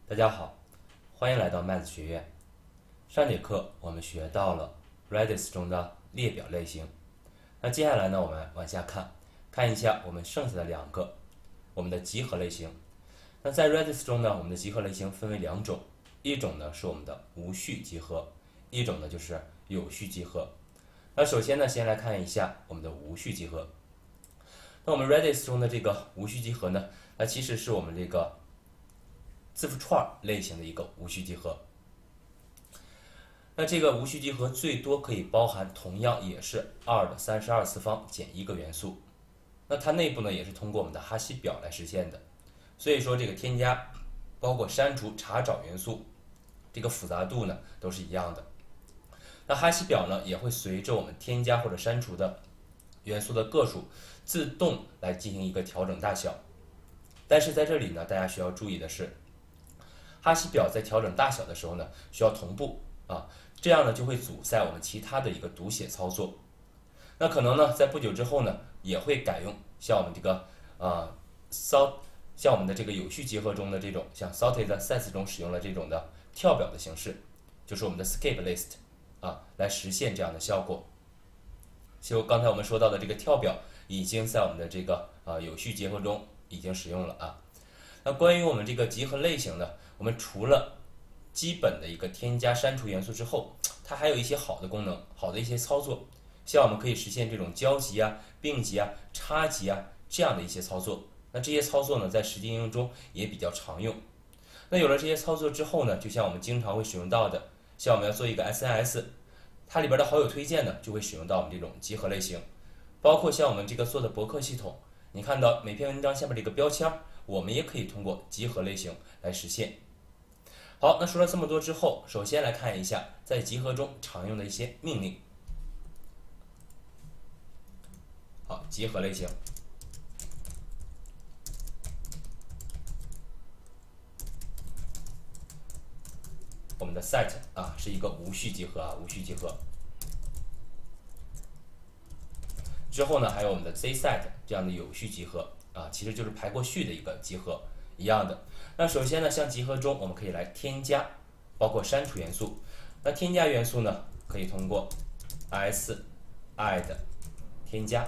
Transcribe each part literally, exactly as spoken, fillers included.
大家好，欢迎来到麦子学院。上节课我们学到了 Redis 中的列表类型，那接下来呢，我们往下看，看一下我们剩下的两个，我们的集合类型。那在 Redis 中呢，我们的集合类型分为两种，一种呢是我们的无序集合，一种呢就是有序集合。那首先呢，先来看一下我们的无序集合。那我们 Redis 中的这个无序集合呢，它其实是我们这个字符串类型的一个无序集合。那这个无序集合最多可以包含同样也是二的三十二次方减一个元素。那它内部呢也是通过我们的哈希表来实现的。所以说这个添加、包括删除、查找元素，这个复杂度呢都是一样的。那哈希表呢也会随着我们添加或者删除的元素的个数自动来进行一个调整大小。但是在这里呢，大家需要注意的是，哈希表在调整大小的时候呢，需要同步啊，这样呢就会阻塞我们其他的一个读写操作。那可能呢，在不久之后呢，也会改用像我们这个啊 sort， 像我们的这个有序集合中的这种，像 sorted sets 中使用了这种的跳表的形式，就是我们的 skip list 啊，来实现这样的效果。就刚才我们说到的这个跳表，已经在我们的这个啊有序集合中已经使用了啊。那关于我们这个集合类型呢，我们除了基本的一个添加、删除元素之后，它还有一些好的功能，好的一些操作，像我们可以实现这种交集啊、并集啊、插集啊这样的一些操作。那这些操作呢，在实际应用中也比较常用。那有了这些操作之后呢，就像我们经常会使用到的，像我们要做一个 S N S， 它里边的好友推荐呢，就会使用到我们这种集合类型。包括像我们这个做的博客系统，你看到每篇文章下面这个标签，我们也可以通过集合类型来实现。好，那说了这么多之后，首先来看一下在集合中常用的一些命令。好，集合类型，我们的 set 啊是一个无序集合啊，无序集合。之后呢，还有我们的 zset 这样的有序集合啊，其实就是排过序的一个集合，一样的。那首先呢，像集合中我们可以来添加，包括删除元素。那添加元素呢，可以通过 s add 添加，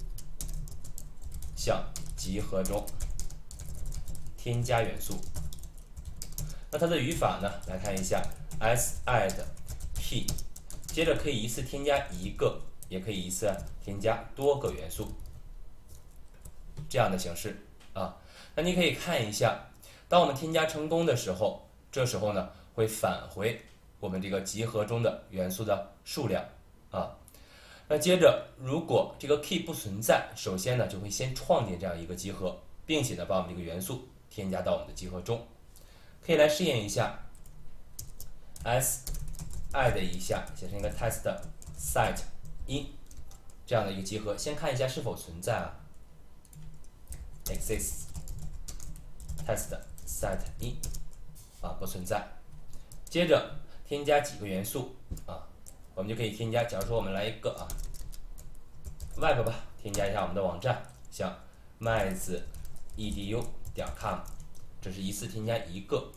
像集合中添加元素。那它的语法呢，来看一下 s add p， 接着可以一次添加一个，也可以一次添加多个元素，这样的形式啊。那你可以看一下，当我们添加成功的时候，这时候呢会返回我们这个集合中的元素的数量啊。那接着，如果这个 key 不存在，首先呢就会先创建这样一个集合，并且呢把我们这个元素添加到我们的集合中。可以来试验一下 ，s add 一下，写成一个 test set in 这样的一个集合，先看一下是否存在啊 ，exists test set in 啊不存在。接着添加几个元素啊，我们就可以添加，假如说我们来一个啊 web 吧，添加一下我们的网站，像麦子 edu 点 com。这是一次添加一个，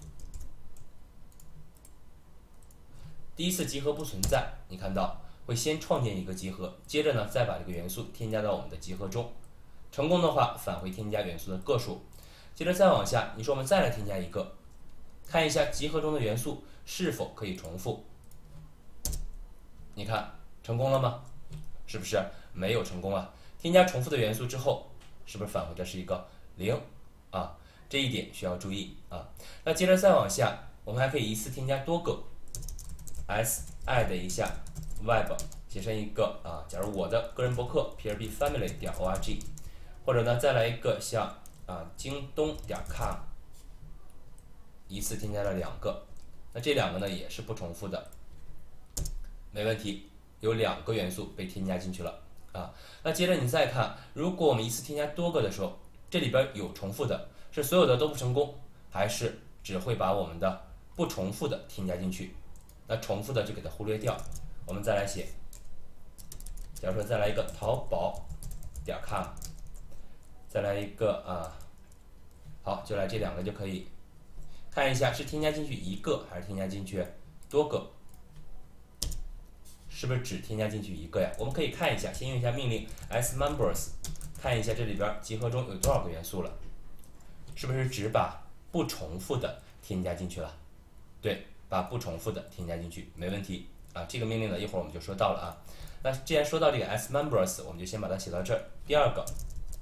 第一次集合不存在，你看到会先创建一个集合，接着呢再把这个元素添加到我们的集合中，成功的话返回添加元素的个数，接着再往下，你说我们再来添加一个，看一下集合中的元素是否可以重复，你看成功了吗？是不是没有成功啊？添加重复的元素之后，是不是返回的是一个零啊？这一点需要注意啊。那接着再往下，我们还可以一次添加多个 s add 一下 web， 写成一个啊，假如我的个人博客 p r b family 点 org， 或者呢再来一个像啊京东点 com， 一次添加了两个，那这两个呢也是不重复的，没问题，有两个元素被添加进去了啊。那接着你再看，如果我们一次添加多个的时候，这里边有重复的。是所有的都不成功，还是只会把我们的不重复的添加进去？那重复的就给它忽略掉。我们再来写，假如说再来一个淘宝点 com， 再来一个啊，好，就来这两个就可以。 看一下是添加进去一个还是添加进去多个？是不是只添加进去一个呀？我们可以看一下，先用一下命令 sMembers， 看一下这里边集合中有多少个元素了，是不是只把不重复的添加进去了？对，把不重复的添加进去，没问题啊。这个命令呢，一会儿我们就说到了啊。那既然说到这个 sMembers， 我们就先把它写到这儿。第二个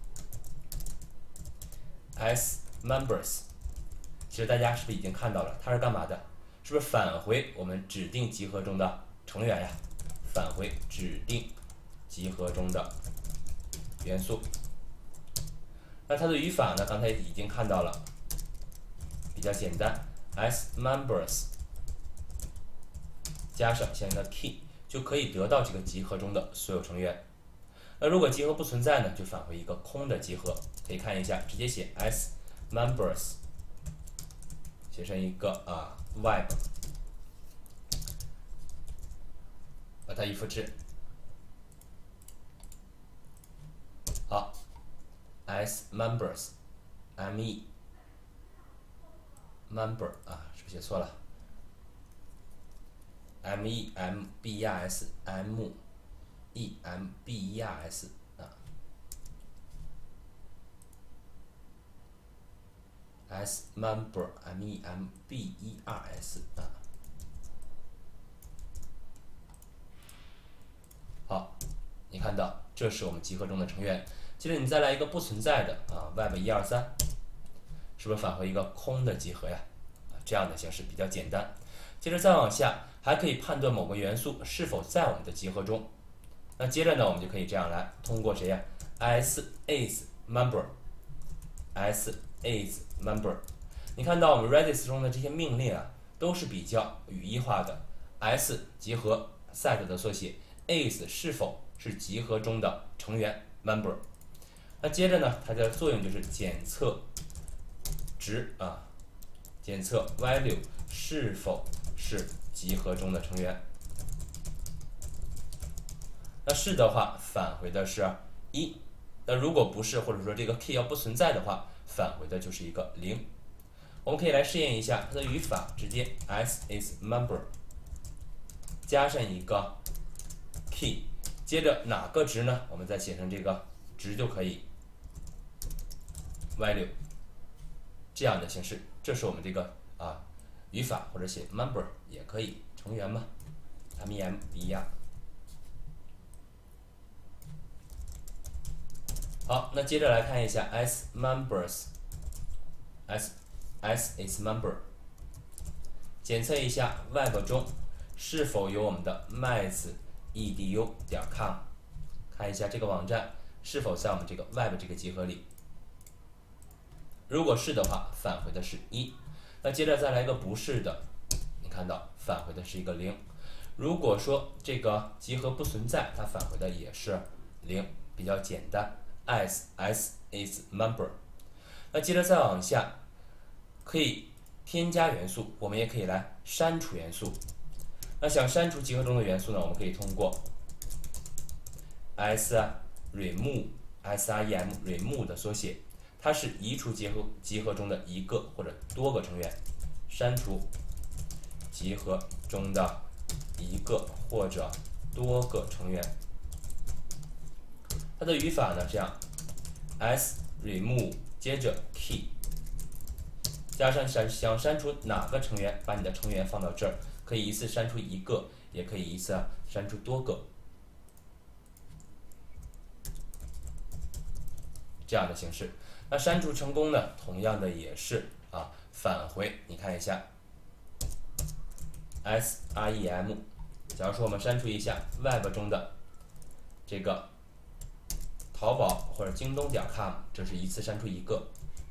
sMembers， 其实大家是不是已经看到了，它是干嘛的？是不是返回我们指定集合中的成员呀？返回指定集合中的元素。那它的语法呢？刚才已经看到了，比较简单 ，sMembers 加上相应的 key 就可以得到这个集合中的所有成员。那如果集合不存在呢，就返回一个空的集合。可以看一下，直接写 sMembers， 写成一个啊 web， 把它一复制。好 ，sMembers me member 啊，是不是写错了 ？m e m b e r s m e m b e r s 啊 ，sMember m e m b e r s 啊。好，你看到这是我们集合中的成员。接着你再来一个不存在的啊 ，web 一二三，是不是返回一个空的集合呀？啊，这样的形式比较简单。接着再往下，还可以判断某个元素是否在我们的集合中。那接着呢，我们就可以这样来，通过谁呀 ？s is member s is member。你看到我们 Redis 中的这些命令啊，都是比较语义化的。s 集合 set 的缩写 ，is 是否是集合中的成员 member。那接着呢，它的作用就是检测值啊，检测 value 是否是集合中的成员。那是的话，返回的是一；那如果不是，或者说这个 key 要不存在的话，返回的就是一个零。我们可以来试验一下它的语法，直接 s is member 加上一个 key， 接着哪个值呢？我们再写成这个值就可以 value 这样的形式。这是我们这个啊语法，或者写 member 也可以，成员嘛 ，m e m b r。好，那接着来看一下 sMembers，s s is member， 检测一下 web 中是否有我们的麦子 edu 点 com， 看一下这个网站是否在我们这个 web 这个集合里。如果是的话，返回的是一。那接着再来一个不是的，你看到返回的是一个零。如果说这个集合不存在，它返回的也是零，比较简单。as s is member。那接着再往下，可以添加元素，我们也可以来删除元素。那想删除集合中的元素呢，我们可以通过 s remove s r e m remove 的缩写，它是移除集合集合中的一个或者多个成员，删除集合中的一个或者多个成员。它的语法呢，这样 s remove 接着 key 加上想想删除哪个成员，把你的成员放到这儿，可以一次删除一个，也可以一次删除多个，这样的形式。那删除成功呢，同样的也是啊返回，你看一下 s rem。假如说我们删除一下 web 中的这个淘宝或者京东点 com， 这是一次删除一个。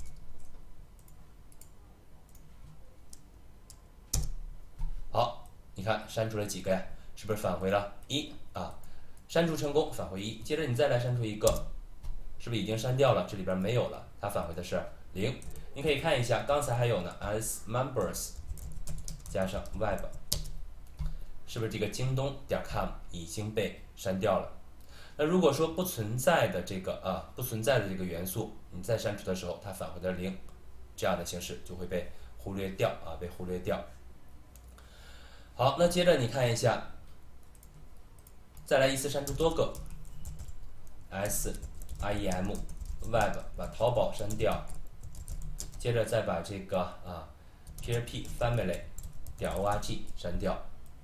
好，你看删除了几个呀？是不是返回了一啊？删除成功，返回一。接着你再来删除一个，是不是已经删掉了？这里边没有了，它返回的是零。你可以看一下，刚才还有呢 ，sMembers 加上 web， 是不是这个京东点 com 已经被删掉了？那如果说不存在的这个啊不存在的这个元素，你再删除的时候，它返回的零，这样的形式就会被忽略掉啊，被忽略掉。好，那接着你看一下，再来一次删除多个 S I E M Web 把淘宝删掉，接着再把这个啊 P H P Family 点 org 删掉。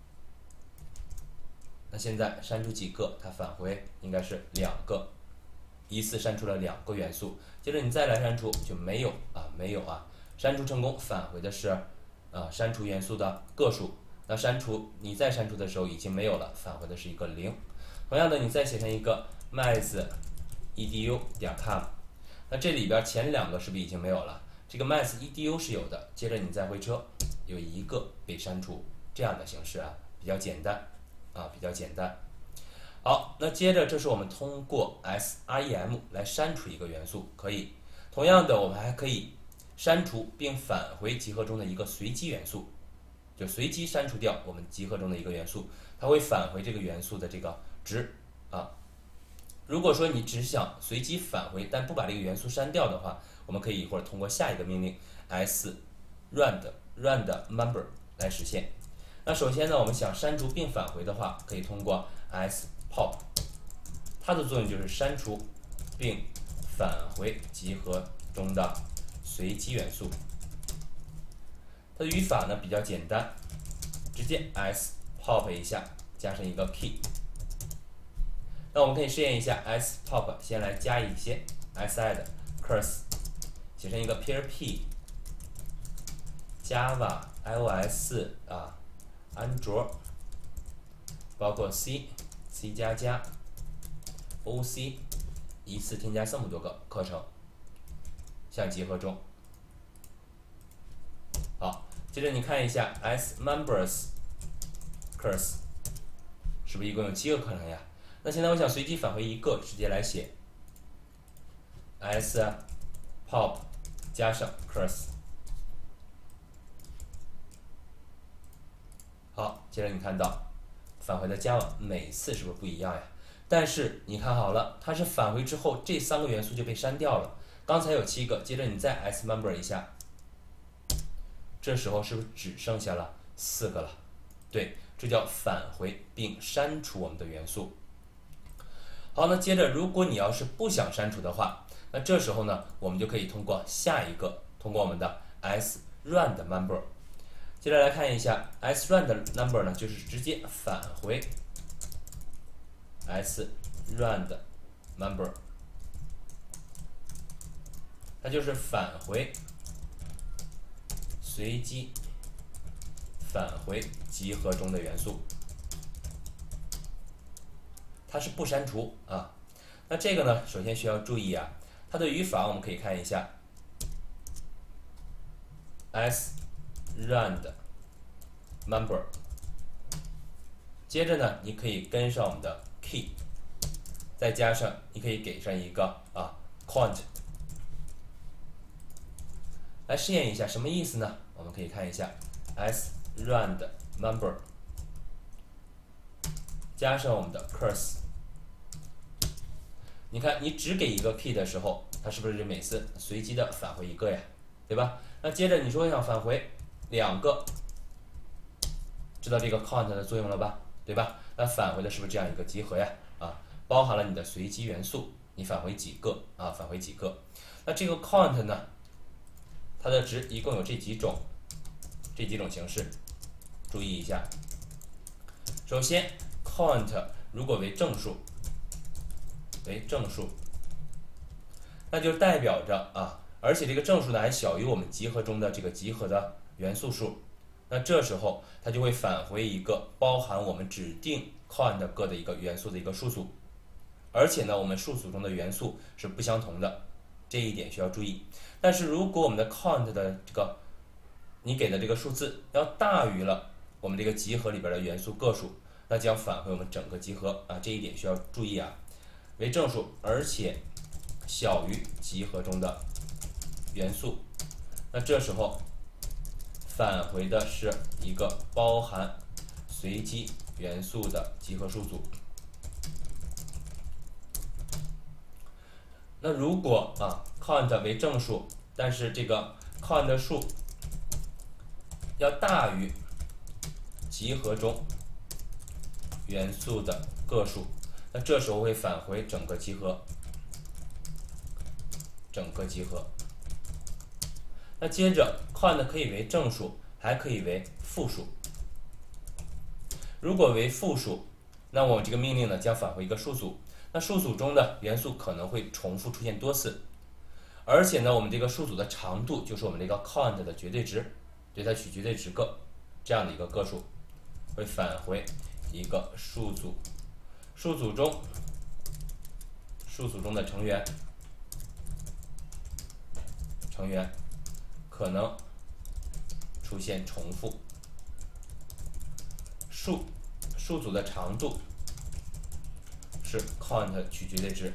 那现在删除几个，它返回应该是两个，一次删除了两个元素。接着你再来删除就没有啊，没有啊，删除成功，返回的是啊删除元素的个数。那删除你再删除的时候已经没有了，返回的是一个零。同样的，你再写成一个 math edu 点 com， 那这里边前两个是不是已经没有了？这个 math edu 是有的，接着你再回车，有一个被删除，这样的形式啊，比较简单啊，比较简单。好，那接着这是我们通过 S R E M 来删除一个元素，可以。同样的，我们还可以删除并返回集合中的一个随机元素。就随机删除掉我们集合中的一个元素，它会返回这个元素的这个值啊。如果说你只想随机返回，但不把这个元素删掉的话，我们可以一会儿通过下一个命令 s rand rand member 来实现。那首先呢，我们想删除并返回的话，可以通过 s pop， 它的作用就是删除并返回集合中的随机元素。它的语法呢比较简单，直接 s pop 一下，加上一个 key。那我们可以试验一下 s pop， 先来加一些 s add curse， 写成一个 P H P Java iOS 啊，安卓，包括 C C 加加 O C， 一次添加这么多个课程，向集合中。好，接着你看一下 s members curse， 是不是一共有七个课程呀？那现在我想随机返回一个，直接来写 s pop 加上 curse。好，接着你看到返回的 Java 每次是不是不一样呀？但是你看好了，它是返回之后这三个元素就被删掉了。刚才有七个，接着你再 s member 一下，这时候是不是只剩下了四个了？对，这叫返回并删除我们的元素。好，那接着如果你要是不想删除的话，那这时候呢，我们就可以通过下一个，通过我们的 s rand member。接着来看一下 s rand number 呢，就是直接返回 s rand member， 它就是返回随机返回集合中的元素，它是不删除啊。那这个呢，首先需要注意啊，它的语法我们可以看一下 s rand member， 接着呢，你可以跟上我们的 key， 再加上你可以给上一个啊 count， 来试验一下什么意思呢？我们可以看一下 s rand member 加上我们的 curse， 你看你只给一个 key 的时候，它是不是每次随机的返回一个呀？对吧？那接着你说想返回两个，知道这个 count 的作用了吧？对吧？那返回的是不是这样一个集合呀？啊，包含了你的随机元素，你返回几个啊？返回几个？那这个 count 呢，它的值一共有这几种，这几种形式，注意一下。首先 count 如果为正数，为正数，那就代表着啊，而且这个正数呢还小于我们集合中的这个集合的元素数。那这时候它就会返回一个包含我们指定 count 个的一个元素的一个数组，而且呢，我们数组中的元素是不相同的，这一点需要注意。但是如果我们的 count 的这个你给的这个数字要大于了我们这个集合里边的元素个数，那将返回我们整个集合啊，这一点需要注意啊，为正数，而且小于集合中的元素，那这时候返回的是一个包含随机元素的集合数组。那如果啊 count 为正数，但是这个 count 数要大于集合中元素的个数，那这时候会返回整个集合，整个集合。那接着 count 可以为正数，还可以为负数。如果为负数，那我这个命令呢将返回一个数组。那数组中的元素可能会重复出现多次，而且呢，我们这个数组的长度就是我们这个 count 的绝对值，对它取绝对值个这样的一个个数，会返回一个数组。数组中，数组中的成员，成员可能出现重复。数数组的长度是 count 取绝对值，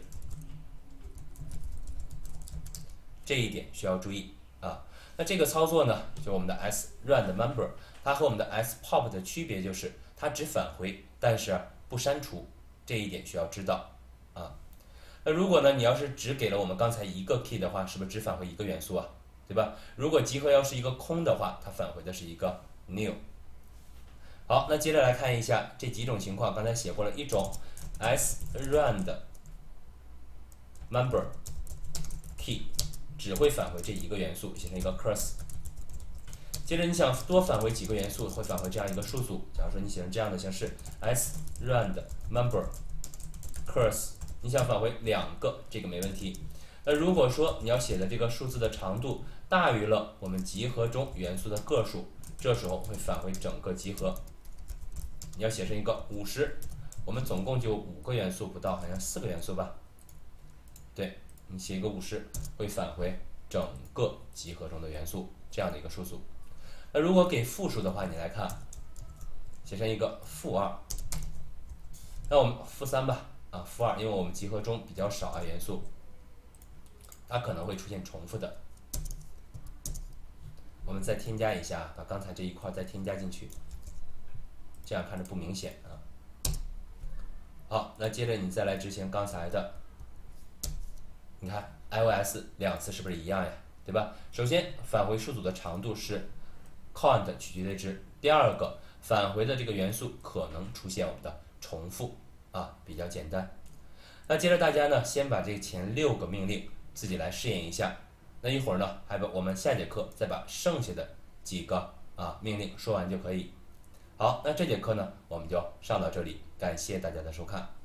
这一点需要注意啊。那这个操作呢，就我们的 sRandMember， 它和我们的 spop 的区别就是它只返回，但是不删除，这一点需要知道啊。那如果呢，你要是只给了我们刚才一个 key 的话，是不是只返回一个元素啊？对吧？如果集合要是一个空的话，它返回的是一个 new。好，那接着来看一下这几种情况，刚才写过了一种 sRandMember key 只会返回这一个元素，写成一个 curse。接着你想多返回几个元素，会返回这样一个数组。假如说你写成这样的形式 sRandMember curse， 你想返回两个，这个没问题。那如果说你要写的这个数字的长度大于了我们集合中元素的个数，这时候会返回整个集合。你要写成一个五十，我们总共就五个元素不到，好像四个元素吧？对，你写一个五十，会返回整个集合中的元素这样的一个数组。那如果给负数的话，你来看，写成一个负二，那我们负三吧，啊，负二，因为我们集合中比较少啊元素，它可能会出现重复的。我们再添加一下，把刚才这一块再添加进去。这样看着不明显啊。好，那接着你再来执行刚才的，你看 iOS 两次是不是一样呀？对吧？首先返回数组的长度是 count 取绝对值，第二个返回的这个元素可能出现我们的重复啊，比较简单。那接着大家呢，先把这前六个命令自己来试验一下。那一会儿呢，还把我们下节课再把剩下的几个啊命令说完就可以。好，那这节课呢，我们就上到这里，感谢大家的收看。